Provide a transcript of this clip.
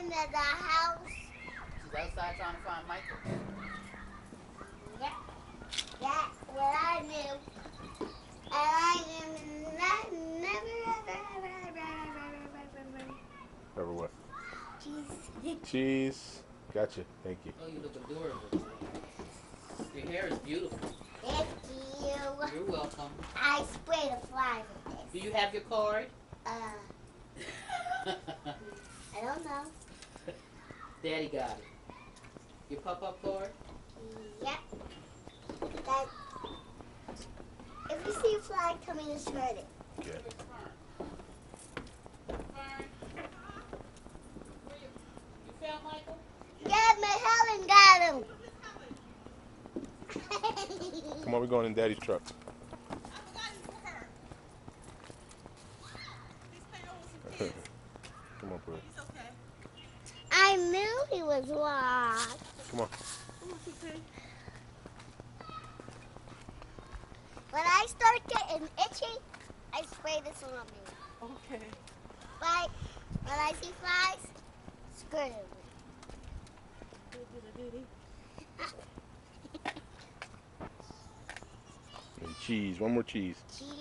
in the house. She's outside trying to find Michael. Yeah, that's what I do. And I am never. Ever what? Cheese. Cheese. Gotcha. Thank you. Oh, you look adorable. Your hair is beautiful. Thank you. You're welcome. I spray the flies with Do this. you have your card? I don't know. Daddy got it. Your pop-up card? Yep. That. If you see a fly coming, just hurt it. Okay. You found Michael? Yeah, my Helen got him. Come on, we're going in Daddy's truck. Come on, please. I knew he was lost. Come on. When I start getting itchy, I spray this on me. Okay. But when I see flies, screw them. And cheese. One more cheese. Cheese.